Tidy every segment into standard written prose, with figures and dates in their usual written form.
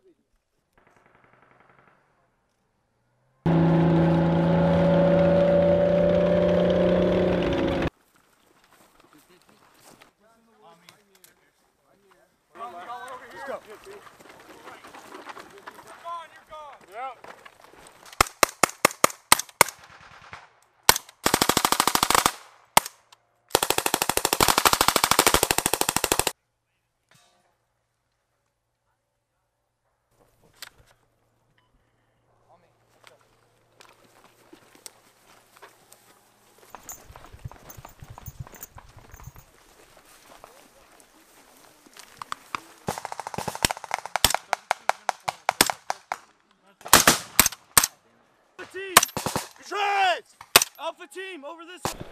Team! Shreds! Alpha team, over this way!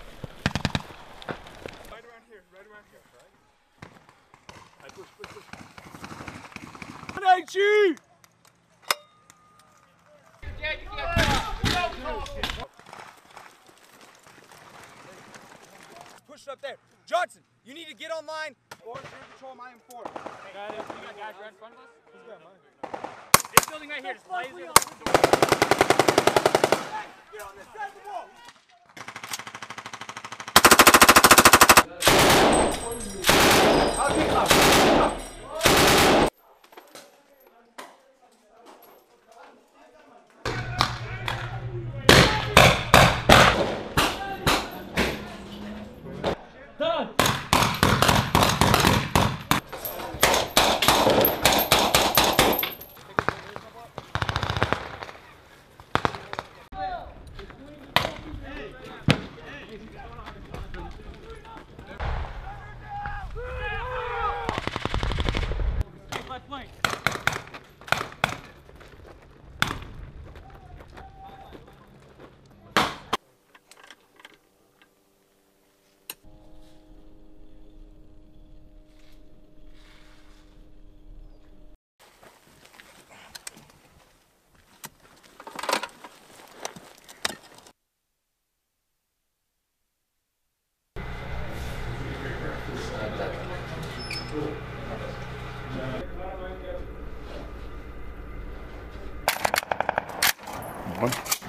Right around here, right around here. Right, push. 180! Push it up there. Johnson, you need to get online. Forward, control my M4. Hey, got it. You got guys right in front of us? Who's got mine? This building right here, just blaze it. Get on this side of the wall! I'll kick off. Done! One.